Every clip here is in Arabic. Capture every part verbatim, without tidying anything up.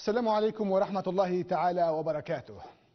السلام عليكم ورحمة الله تعالى وبركاته.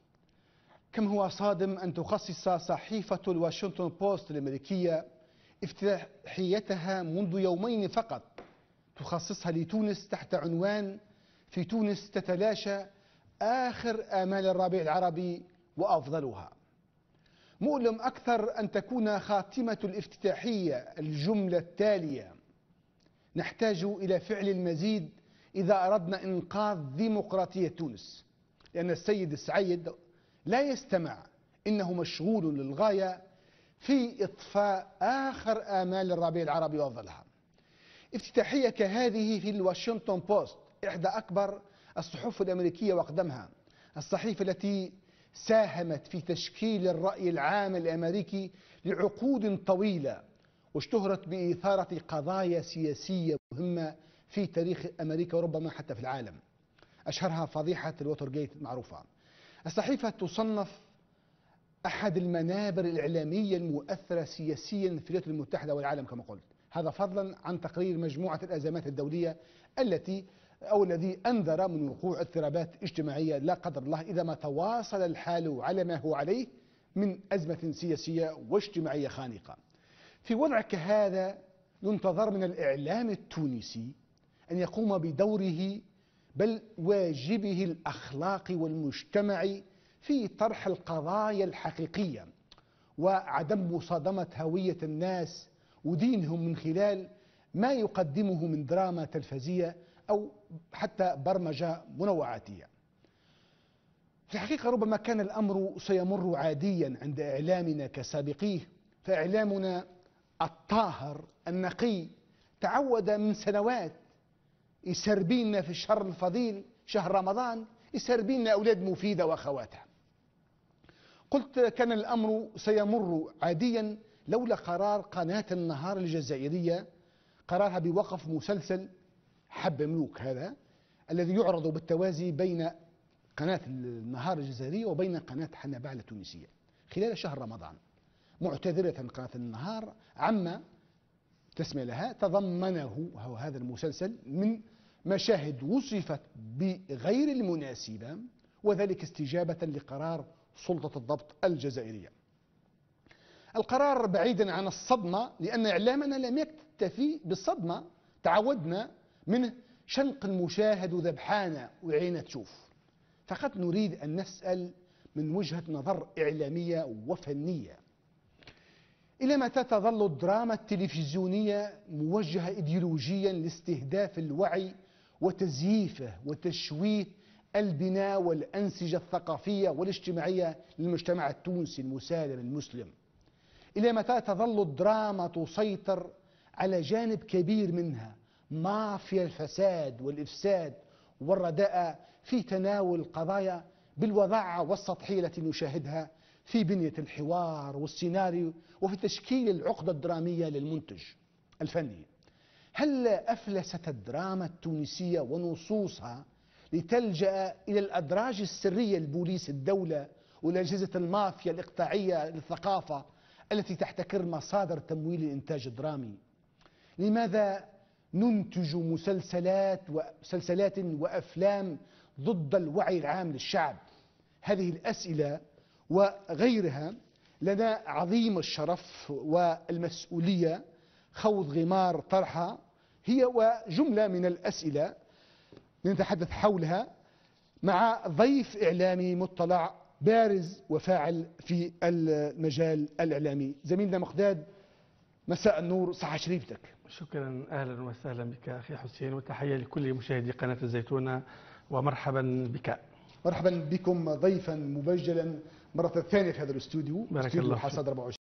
كم هو صادم أن تخصص صحيفة الواشنطن بوست الأمريكية افتتاحيتها منذ يومين فقط تخصصها لتونس تحت عنوان: في تونس تتلاشى آخر آمال الربيع العربي وأفضلها. مؤلم أكثر أن تكون خاتمة الافتتاحية الجملة التالية: نحتاج إلى فعل المزيد إذا أردنا إنقاذ ديمقراطية تونس، لأن السيد السعيد لا يستمع، إنه مشغول للغاية في إطفاء آخر آمال الربيع العربي وأفضلها. افتتاحية كهذه في الواشنطن بوست، إحدى أكبر الصحف الأمريكية وأقدمها، الصحيفة التي ساهمت في تشكيل الرأي العام الأمريكي لعقود طويلة، واشتهرت بإثارة قضايا سياسية مهمة في تاريخ أمريكا وربما حتى في العالم، أشهرها فضيحة الووترغيت المعروفة. الصحيفة تصنف أحد المنابر الإعلامية المؤثرة سياسيا في الولايات المتحدة والعالم كما قلت، هذا فضلا عن تقرير مجموعة الأزمات الدولية التي أو الذي أنذر من وقوع اضطرابات اجتماعية لا قدر الله إذا ما تواصل الحال على ما هو عليه من أزمة سياسية واجتماعية خانقة. في وضع كهذا ينتظر من الإعلام التونسي أن يقوم بدوره بل واجبه الأخلاقي والمجتمعي في طرح القضايا الحقيقية وعدم مصادمة هوية الناس ودينهم من خلال ما يقدمه من دراما تلفزية أو حتى برمجة منوعاتية. في الحقيقة ربما كان الأمر سيمر عاديا عند إعلامنا كسابقيه، فإعلامنا الطاهر النقي تعود من سنوات يسربينا في الشهر الفضيل شهر رمضان، يسربينا أولاد مفيدة وأخواتها. قلت كان الأمر سيمر عاديا لولا قرار قناة النهار الجزائرية، قرارها بوقف مسلسل حب ملوك هذا الذي يعرض بالتوازي بين قناة النهار الجزائرية وبين قناة حنبال التونسية خلال شهر رمضان، معتذرة قناة النهار عما تسمى لها تضمنه هذا المسلسل من مشاهد وصفت بغير المناسبة، وذلك استجابة لقرار سلطة الضبط الجزائرية. القرار بعيدا عن الصدمة، لأن إعلامنا لم يكتفي بالصدمة، تعودنا منه شنق المشاهد وذبحانة وعينه تشوف، فقد نريد أن نسأل من وجهة نظر إعلامية وفنية: إلى متى تظل الدراما التلفزيونية موجهة إيديولوجيا لاستهداف الوعي وتزييفه وتشويه البناء والأنسجة الثقافية والاجتماعية للمجتمع التونسي المسالم المسلم؟ إلى متى تظل الدراما تسيطر على جانب كبير منها، مافيا الفساد والإفساد والرداءة في تناول القضايا بالوضاعة والسطحية التي نشاهدها في بنية الحوار والسيناريو وفي تشكيل العقدة الدرامية للمنتج الفني؟ هل أفلست الدراما التونسية ونصوصها لتلجأ إلى الأدراج السرية لبوليس الدولة والأجهزة المافيا الإقطاعية للثقافة التي تحتكر مصادر تمويل الإنتاج الدرامي؟ لماذا ننتج مسلسلات ومسلسلات وأفلام ضد الوعي العام للشعب؟ هذه الأسئلة وغيرها لنا عظيم الشرف والمسؤولية خوض غمار طرحها، هي وجملة من الأسئلة نتحدث حولها مع ضيف إعلامي مطلع بارز وفاعل في المجال الإعلامي. زميلنا مقداد، مساء النور، صحة شريفتك. شكرا، أهلا وسهلا بك أخي حسين، وتحية لكل مشاهدي قناة الزيتونة، ومرحبا بك. مرحبا بكم ضيفا مبجلا مرة ثانية في هذا الاستوديو، بارك استوديو الله حصاد أربعة وعشرين.